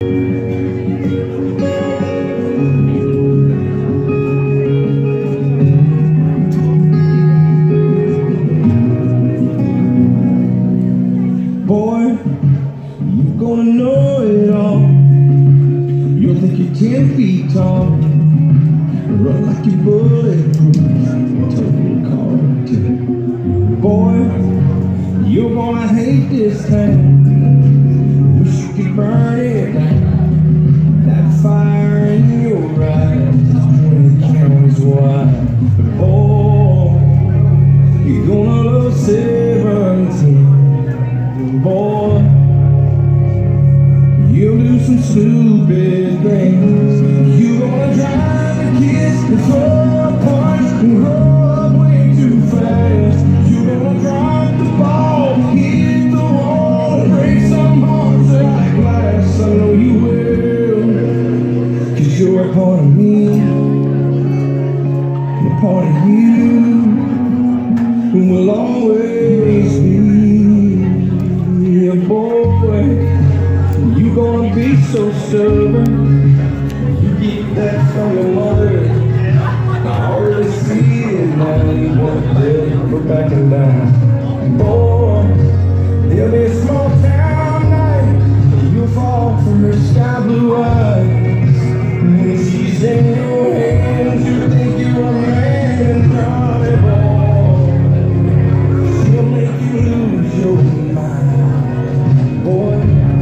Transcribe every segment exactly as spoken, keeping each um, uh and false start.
Boy, you're gonna know it all. You'll think you're ten feet tall, run like you're bulletproof, total cartoon. Boy, you're gonna hate this town. Wish you could burn it down. That fire in your eyes, twenty counties wide. But boy, you're gonna love seventeen. Boy, you'll do some stupid things. You're gonna drive and kiss and throw a punch and grow up way too fast. You're gonna drop the ball, hit the wall, and break some hearts like glass. I know you will, cause you're a part of me, and a part of you will always be. Boy, you gonna be so stubborn. You get that from your mother. I already see it now. You want to go back and down. Boy, there'll be a small town night. You'll fall from her sky blue eyes. When she's in your hands, you think you're a man and probably boy, she'll make you lose your mind. Boy,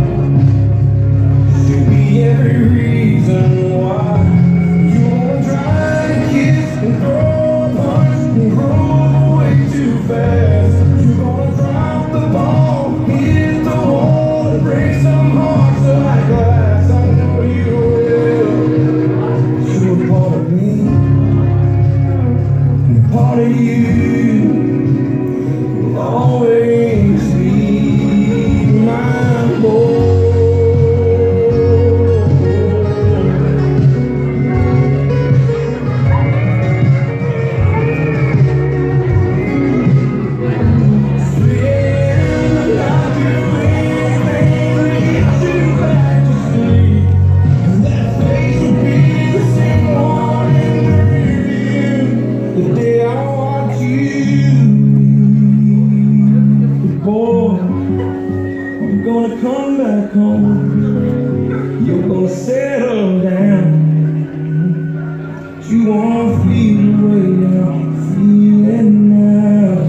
she'll be every reason why you wanna try to kiss and throw a punch and grow way too fast. You're gonna drop the ball, hit the wall, and break some hearts like glass. I know you will. You're a part of me, and a part of you will always be my boy. Gonna come back home. You're gonna settle down. You won't feel the way I'm feeling now.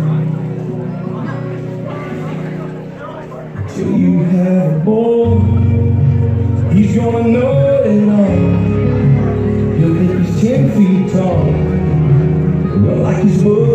Till you have a boy, he's gonna know it all. He'll think he's ten feet tall, run like he's bull.